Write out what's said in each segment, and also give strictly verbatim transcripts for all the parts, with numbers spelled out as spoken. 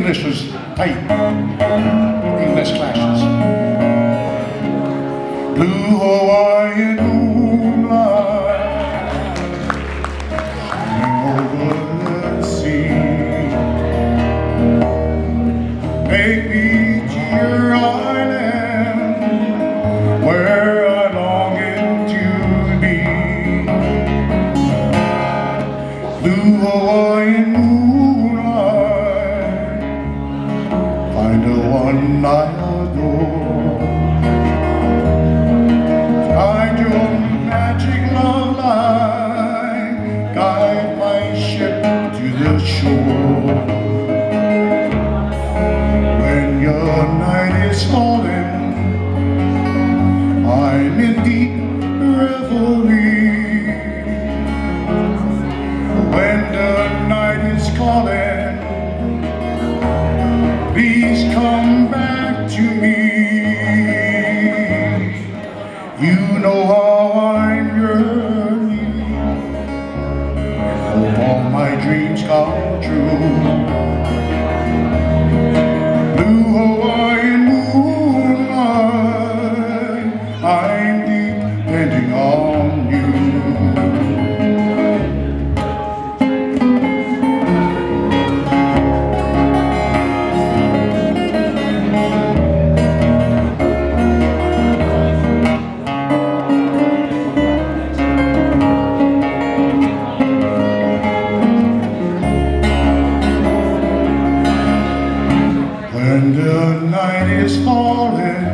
English was tight. English clashes. Blue Hawaiian moonlight shining over the sea. Take me to your island where I long it to be. Blue Hawaiian moonlight, find the one I adore. Guide your magic love line, guide my ship to the shore. When your night is falling, I'm in deep reverie. When the night is calling, please come back to me. You know how I'm yearning, hope all my dreams come true. Blue Hawaiian moonlight, I'm depending on you. When the night is falling,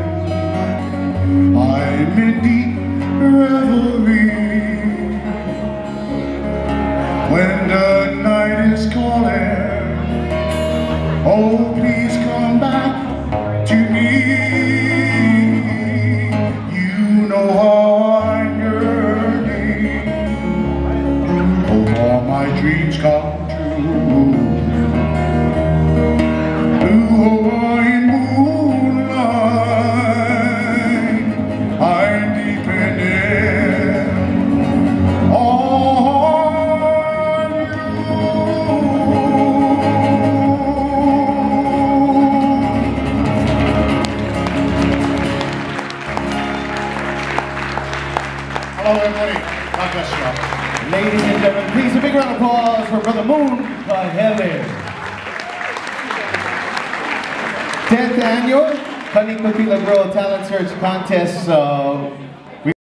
I'm in deep reverie. When the night is calling, oh please come back to me. You know how I'm yearning, hope all my dreams come true. Blue Hawaiian moonlight, I'm depending on you. Hello everybody, God bless you all. Ladies and gentlemen, please a big round of applause for Brother Moon, Kahele. tenth annual Kani Pila Grille Talent Search Contest. Uh,